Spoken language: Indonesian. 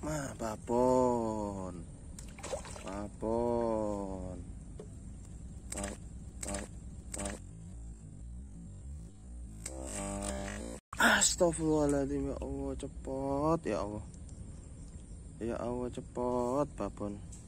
Babon. Babon. Bab, bab, bab. Astagfirullahaladzim, ya Allah, cepet ya Allah. Ya Allah, cepet babon.